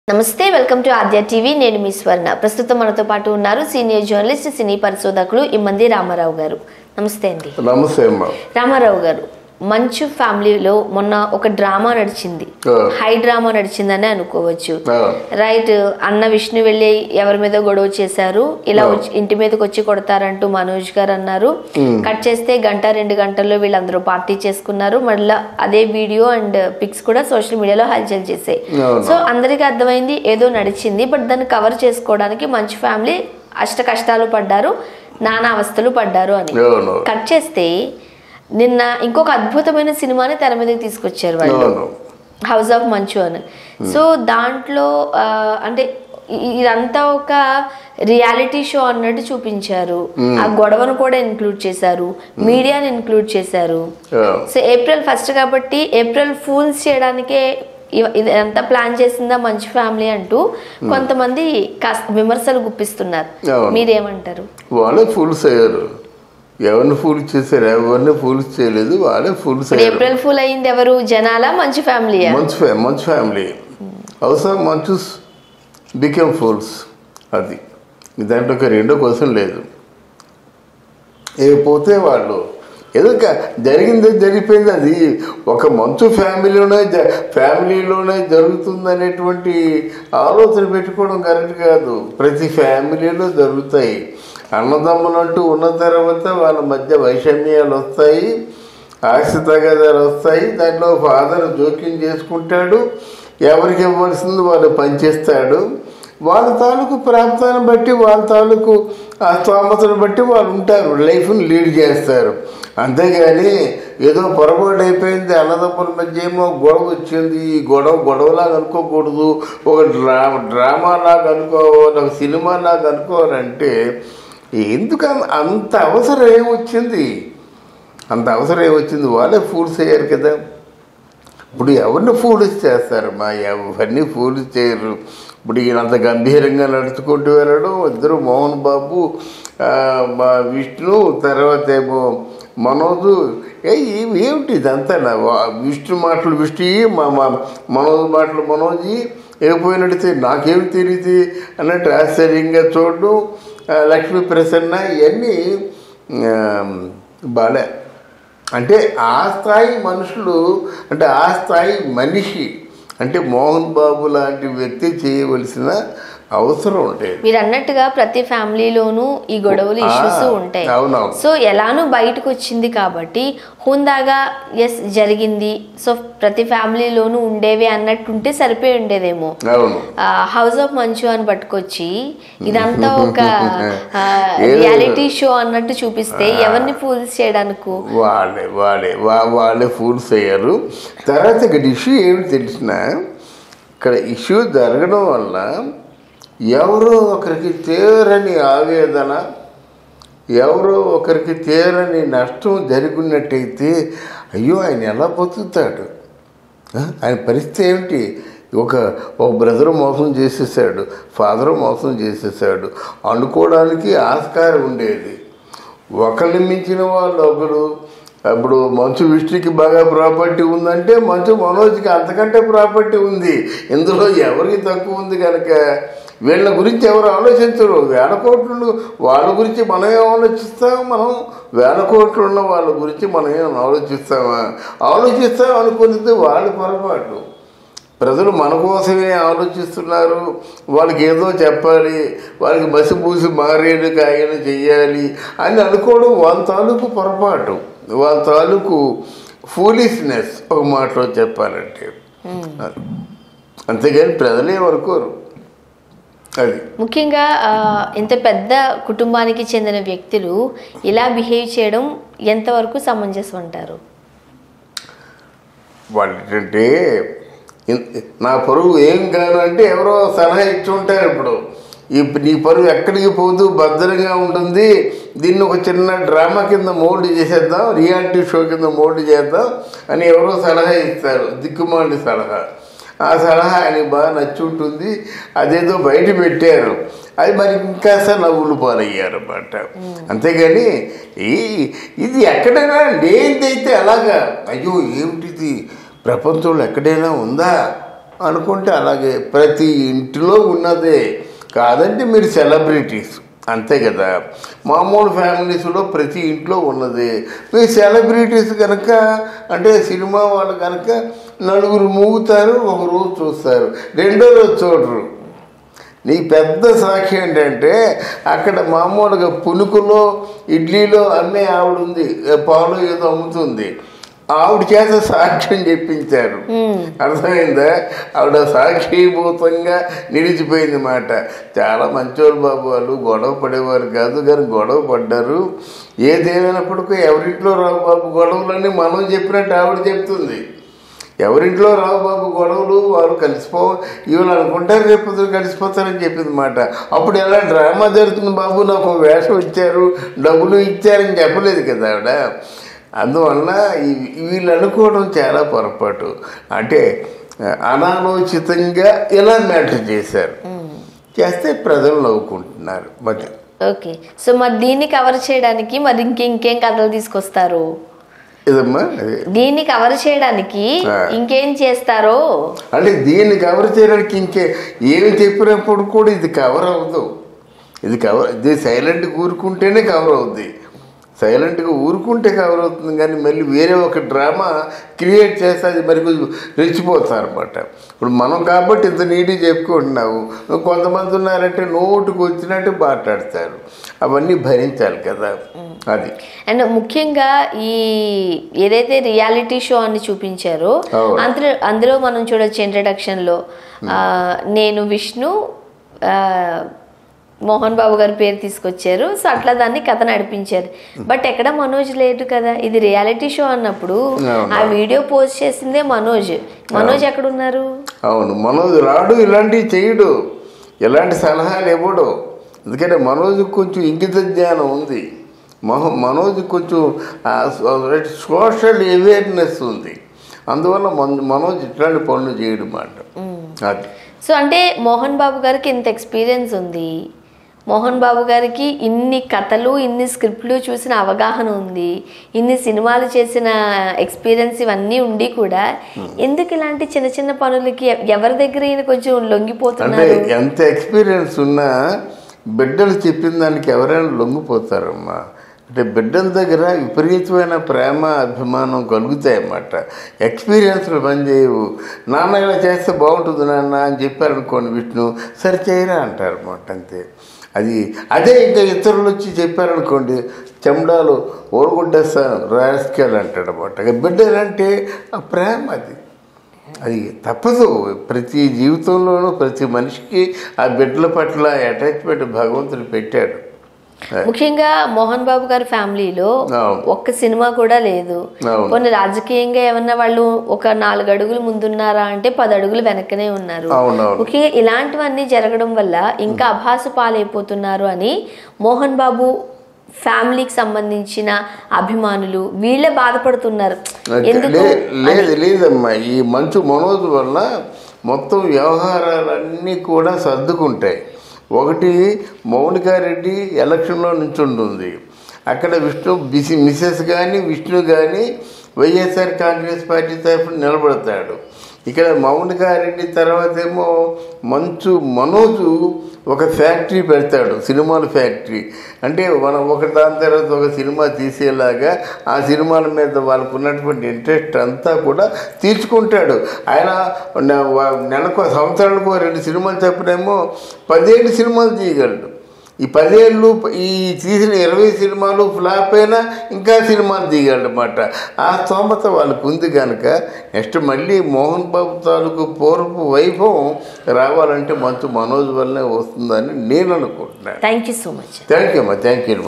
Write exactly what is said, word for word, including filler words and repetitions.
నమస్తే welcome to Aadya TV నేను మీ స్వర్ణ ప్రస్తుతం మనతో పాటు ఉన్నారు సీనియర్ జర్నలిస్ట్ సినీ పరిశోధకులు ఇమ్మంది రామారావు గారు నమస్తే అండి నమస్తే అమ్మా రామారావు గారు మంచు ఫ్యామిలీలో మొన్న ఒక డ్రామా నడిచింది హై డ్రామా నడిచిందని అనుకోవచ్చు రైట్ అన్న విష్ణు వెళ్ళి ఎవరి మీద గొడవ చేశారు ఇలా ఇంటి మీదకి వచ్చి కొడతారంటూ మనోజ్ గారు అన్నారు కట్ చేస్తే గంట రెండు గంటల్లో వీళ్ళందరూ పార్టీ చేసుకున్నారు మళ్ళీ అదే వీడియో అండ్ పిక్స్ కూడా సోషల్ మీడియాలో హల్చల్ చేసాయి సో అందరికీ అర్థమైంది ఏదో నడిచింది బట్ దాన్ని కవర్ చేసుకోవడానికి మంచు ఫ్యామిలీ అష్ట కష్టాలు పడ్డారు నానా అవస్థలు పడ్డారు అని కట్ చేస్తే నిన్న ఇంకొక అద్భుతమైన సినిమాని తెర మీదకి తీసుకొచ్చారు వాళ్ళు హౌస్ ఆఫ్ మంచు అని సో దాంట్లో అంటే ఇదంతా ఒక రియాలిటీ షో అన్నట్టు చూపించారు ఆ గొడవను కూడా ఇన్క్లూడ్ చేశారు మీడియాని ఇన్క్లూడ్ చేశారు సో ఏప్రిల్ ఫస్ట్ కాబట్టి ఏప్రిల్ ఫూల్స్ చేయడానికే ఇదంతా ప్లాన్ చేసిందా మంచి ఫ్యామిలీ అంటూ కొంతమంది కాస్త విమర్శలు గుప్పిస్తున్నారు మీరేమంటారు వాళ్ళే ఫూల్స్ అయ్యారు ఎవరిని ఫూల్ చేశారు ఎవరిని ఫూల్స్ చేయలేదు వాళ్ళే ఫూల్స్ ఏప్రిల్ ఫూల్ అయింది ఎవరు జనాల మంచి ఫ్యామిలీ మంచి మంచి family house of Manchus become fools అది దాంట్లో ఒక రెండో క్వశ్చన్ లేదు ఏ పోతే వాళ్ళు ఏదో జరిగింది జరిగిపోయింది అది ఒక మంచు ఫ్యామిలీలోనే ఫ్యామిలీలోనే జరుగుతుంది అనేటువంటి ఆలోచన పెట్టుకోవడం కరెక్ట్ కాదు ప్రతి ఫ్యామిలీలో జరుగుతాయి అన్నదమ్ములు అంటూ ఉన్న తర్వాత వాళ్ళ మధ్య వైషమ్యాలు వస్తాయి ఆస్తి తగాదాలు వస్తాయి దాంట్లో ఫాదర్ జోక్యం చేసుకుంటాడు ఎవరికి ఇవ్వాల్సింది వాళ్ళు పనిచేస్తాడు వాళ్ళ తాలూకు ప్రాంతాన్ని బట్టి వాళ్ళ తాలూకు ఆ స్తోమతను బట్టి వాళ్ళు ఉంటారు లైఫ్ని లీడ్ చేస్తారు అంతేగాని ఏదో పొరపాటు అయిపోయింది అన్నదమ్ముల మధ్య ఏమో గొడవ వచ్చింది ఈ గొడవ గొడవలాగా అనుకోకూడదు ఒక డ్రా డ్రామాలాగా అనుకోవాలి ఒక సినిమాలాగా అనుకోవాలంటే ఎందుకు అంత అవసరం ఏమొచ్చింది అంత అవసరం ఏమొచ్చింది వాళ్ళే ఫూల్స్ అయ్యారు కదా ఇప్పుడు ఎవరిని ఫూల్స్ చేస్తారు మా ఎవరిని ఫూల్స్ చేయరు ఇప్పుడు ఈయన అంత గంభీరంగా నడుచుకుంటూ వెళ్ళడం ఇద్దరు మోహన్ బాబు మా విష్ణు తర్వాత ఏమో మనోజు ఏ ఏమిటి ఇదంతా విష్ణు మాటలు విష్ణు మా మనోజ్ మాటలు మనోజీ ఏపోయినట్టు నాకేమి తెలియదు అన్నట్టు ఆశ్చర్యంగా చూడడం లక్ష్మీ ప్రసన్న ఇవన్నీ బాలే అంటే ఆ స్థాయి మనుషులు అంటే ఆ స్థాయి మనిషి అంటే మోహన్ బాబు లాంటి వ్యక్తి చేయవలసిన అవసరం ఉంటాయి మీరు అన్నట్టుగా ప్రతి ఫ్యామిలీలోనూ ఈ గొడవలు ఇష్యూస్ ఉంటాయి సో ఎలానూ బయటకు వచ్చింది కాబట్టి హుందాగా ఎస్ జరిగింది సో ప్రతి ఫ్యామిలీలోనూ ఉండేవి అన్నట్టు ఉంటే సరిపోయి ఉండేదేమో హౌస్ ఆఫ్ మంచు అని పట్టుకొచ్చి ఇదంతా ఒక రియాలిటీ షో అన్నట్టు చూపిస్తే ఎవరిని ఫూల్స్ చేయడానికి వాళ్ళే వాళ్ళే వాళ్ళే ఫూల్స్ అయ్యారు తర్వాత ఇక్కడ ఇష్యూ ఏమి తెలిసిన ఇక్కడ ఇష్యూ జరగడం వల్ల ఎవరో ఒకరికి తీరని ఆవేదన ఎవరో ఒకరికి తీరని నష్టం జరిగినట్టయితే అయ్యో ఆయన ఎలా బతుకుతాడు ఆయన పరిస్థితి ఏమిటి ఒక ఒక బ్రదర్ మోసం చేసేసాడు ఫాదర్ మోసం చేసేసాడు అనుకోవడానికి ఆస్కారం ఉండేది ఒకరిని మించిన వాళ్ళు ఒకరు అప్పుడు మంచు విష్ణుకి బాగా ప్రాపర్టీ ఉందంటే మంచు మనోజ్కి అంతకంటే ప్రాపర్టీ ఉంది ఇందులో ఎవరికి తక్కువ ఉంది కనుక వీళ్ళ గురించి ఎవరు ఆలోచించరు వేల కోట్లు వాళ్ళ గురించి మనం ఏం ఆలోచిస్తాం మనం వేల కోట్లు ఉన్న వాళ్ళ గురించి మనం ఏం ఆలోచిస్తామా ఆలోచిస్తాం అనుకునేది వాళ్ళ పొరపాటు ప్రజలు మన కోసమే ఆలోచిస్తున్నారు వాళ్ళకి ఏదో చెప్పాలి వాళ్ళకి మసిపూసి మారేడు కాయను చెయ్యాలి అని అనుకోవడం వాళ్ళ తాలూకు పొరపాటు వాళ్ళ తాలూకు ఫూలిష్నెస్ ఒక మాటలో చెప్పాలంటే అంతేగాని ప్రజలే అనుకోరు అది ముఖ్యంగా ఇంత పెద్ద కుటుంబానికి చెందిన వ్యక్తులు ఇలా బిహేవ్ చేయడం ఎంతవరకు సమంజసం అంటారు వాళ్ళంటే నా పరువు ఏం కాదు అంటే ఎవరో సలహా ఇచ్చి ఉంటారు ఇప్పుడు ఈ నీ పరువు ఎక్కడికి పోతూ భద్రంగా ఉంటుంది దీన్ని ఒక చిన్న డ్రామా కింద మోల్డ్ చేసేద్దాం రియాలిటీ షో కింద మోల్డ్ చేద్దాం అని ఎవరో సలహా ఇస్తారు దిక్కుమాలి సలహా ఆ సలహా ఆయనకి బాగా నచ్చి ఉంటుంది అదేదో బయట పెట్టారు అది మరి ఇంకాస్త నవ్వులు పాలయ్యారు అన్నమాట అంతేగాని ఈ ఇది ఎక్కడైనా లేనిదైతే అలాగా అయ్యో ఏమిటిది ప్రపంచంలో ఎక్కడైనా ఉందా అనుకుంటే అలాగే ప్రతి ఇంటిలో ఉన్నదే. కాదంటే మీరు సెలబ్రిటీస్ అంతే కదా. మామూలు ఫ్యామిలీస్లో ప్రతి ఇంట్లో ఉన్నది. మీరు సెలబ్రిటీస్ కనుక అంటే సినిమా వాళ్ళు కనుక నలుగురు మూగుతారు, ఒక రోజు చూస్తారు, రెండో రోజు చూడరు. నీ పెద్ద సాక్షి ఏంటంటే అక్కడ మామూలుగా పునుకులో ఇడ్లీలో అమ్మే ఆవిడ ఉంది, పాలు ఏదో అమ్ముతుంది, ఆవిడ చేత సాక్ష్యం చెప్పించారు. అర్థమైందా? ఆవిడ సాక్షిభూతంగా నిలిచిపోయింది మాట. చాలా మంచోళ్ళు బాబు, వాళ్ళు గొడవ పడేవారు కాదు, కానీ గొడవ పడ్డారు. ఏదేమైనప్పటికీ ఎవరింట్లో రావు బాబు గొడవలని మనం చెప్పినట్టు ఆవిడ చెప్తుంది. ఎవరింట్లో రావు బాబు గొడవలు, వాళ్ళు కలిసిపో ఇవాళ అనుకుంటారు రేపు కలిసిపోతారని చెప్పింది మాట. అప్పుడు ఎలా డ్రామా జరుగుతుంది బాబు, నాకు వేషం ఇచ్చారు, డబ్బులు ఇచ్చారని చెప్పలేదు కదా ఆవిడ. అందువల్ల వీళ్ళు అనుకోవడం చాలా పొరపాటు. అంటే అనాలోచితంగా ఇలా మ్యాటర్ చేశారు, చేస్తే ప్రజలు నవ్వుకుంటున్నారు. మరి ఓకే, సో మరి దీన్ని కవర్ చేయడానికి మరి ఇంక ఇంకేం కథలు తీసుకొస్తారు? ఇదమ్మా దీన్ని కవర్ చేయడానికి ఇంకేం చేస్తారో అంటే దీన్ని కవర్ చేయడానికి ఇంకే ఏమి చెప్పినప్పుడు కూడా ఇది కవర్ అవ్వదు. ఇది కవర్ ఇది సైలెంట్ ఊరుకుంటేనే కవర్ అవుద్ది. సైలెంట్గా ఊరుకుంటే కవర్ అవుతుంది, కానీ మళ్ళీ వేరే ఒక డ్రామా క్రియేట్ చేస్తే అది మరి కొంచెం రెచ్చిపోతారు అనమాట. ఇప్పుడు మనం కాబట్టి ఇంత నీట్గా చెప్పుకుంటున్నావు, కొంతమంది ఉన్నారంటే నోటుకు వచ్చినట్టు మాట్లాడతారు, అవన్నీ భరించాలి కదా. అది అండ్ ముఖ్యంగా ఈ ఏదైతే రియాలిటీ షో అని చూపించారో అందులో అందులో మనం చూడొచ్చు ఇంట్రడక్షన్లో నేను విష్ణు మోహన్ బాబు గారి పేరు తీసుకొచ్చారు. సో అట్లా దాన్ని కథ నడిపించారు. బట్ ఎక్కడ మనోజ్ లేదు కదా, ఇది రియాలిటీ షో అన్నప్పుడు ఆ వీడియో పోస్ట్ చేసిందే మనోజ్. మనోజ్ ఎక్కడున్నారు? అవును, మనోజ్ రాడు, ఇలాంటివి చేయడు, ఎలాంటి సలహాలు ఇవ్వడు. ఎందుకంటే మనోజ్ కొంచెం ఇంగిత జ్ఞానం ఉంది, మహో మనోజ్ కొంచెం సోషల్ అవేర్నెస్ ఉంది. అందువల్ల మనోజ్ ఇట్లాంటి పనులు చేయడం మాట. అది సో అంటే మోహన్ బాబు గారికి ఇంత ఎక్స్పీరియన్స్ ఉంది, మోహన్ బాబు గారికి ఇన్ని కథలు ఇన్ని స్క్రిప్ట్లు చూసిన అవగాహన ఉంది, ఇన్ని సినిమాలు చేసిన ఎక్స్పీరియన్స్ ఇవన్నీ ఉండి కూడా ఎందుకు ఇలాంటి చిన్న చిన్న పనులకి ఎవరి దగ్గర ఈయన కొంచెం లొంగిపోతున్నారు? ఎంత ఎక్స్పీరియన్స్ ఉన్నా బిడ్డలు చెప్పిన దానికి ఎవరైనా లొంగిపోతారమ్మా. అంటే బిడ్డల దగ్గర విపరీతమైన ప్రేమ అభిమానం కలుగుతాయన్నమాట. ఎక్స్పీరియన్స్లు పనిచేయవు. నాన్న ఇలా చేస్తే బాగుంటుంది నాన్న అని చెప్పారనుకోండి, విష్ణు సరి చేయరా అంటారు అన్నమాట. అంతే. అది అదే ఇంకా ఇతరులు వచ్చి చెప్పారనుకోండి, చెమడాలు ఓడగొట్టేస్తాను రాస్కెల్ అంటాడు అన్నమాట. బిడ్డలంటే ఆ ప్రేమ, అది అది తప్పదు. ప్రతి జీవితంలోనూ ప్రతి మనిషికి ఆ బిడ్డల పట్ల అటాచ్మెంట్ భగవంతుడు పెట్టాడు. ముఖ్యంగా మోహన్ బాబు గారి ఫ్యామిలీలో ఒక్క సినిమా కూడా లేదు. కొన్ని రాజకీయంగా ఏమన్నా వాళ్ళు ఒక నాలుగు అడుగులు ముందున్నారా అంటే పది అడుగులు వెనకనే ఉన్నారు. ముఖ్యంగా ఇలాంటివన్నీ జరగడం వల్ల ఇంకా అభాసు పాలైపోతున్నారు అని మోహన్ బాబు ఫ్యామిలీకి సంబంధించిన అభిమానులు వీళ్ళే బాధపడుతున్నారు. లేదు లేదమ్మా, ఈ మంచు మనోజ్ వల్ల మొత్తం వ్యవహారాలన్నీ కూడా సర్దుకుంటాయి. ఒకటి, మౌనికారెడ్డి ఎలక్షన్లో నుంచుంటుంది, అక్కడ విష్ణు బిసి మిసెస్ కానీ విష్ణు కానీ వైఎస్ఆర్ కాంగ్రెస్ పార్టీ తరఫున నిలబడతాడు. ఇక్కడ మౌనికారెడ్డి తర్వాత ఏమో మంచు మనోజు ఒక ఫ్యాక్టరీ పెడతాడు, సినిమాల ఫ్యాక్టరీ. అంటే మనం ఒక దాని తర్వాత ఒక సినిమా తీసేలాగా ఆ సినిమాల మీద వాళ్ళకు ఉన్నటువంటి ఇంట్రెస్ట్ అంతా కూడా తీర్చుకుంటాడు. ఆయన నెలకు సంవత్సరాలకు రెండు సినిమాలు చెప్పడేమో పదిహేడు సినిమాలు తీయగలడు. ఈ పదేళ్ళు ఈ తీసిన ఇరవై సినిమాలు ఫ్లాప్ అయినా ఇంకా సినిమాలు తీయగలమాట. ఆ స్తోమత వాళ్ళకు ఉంది కనుక నెక్స్ట్ మళ్ళీ మోహన్ బాబు తాలూకు పూర్వపు వైభవం రావాలంటే మంచు మనోజ్ వల్లనే వస్తుందని నేను అనుకుంటున్నాను. Thank you so much. Thank you అమ్మా, థ్యాంక్ యూ.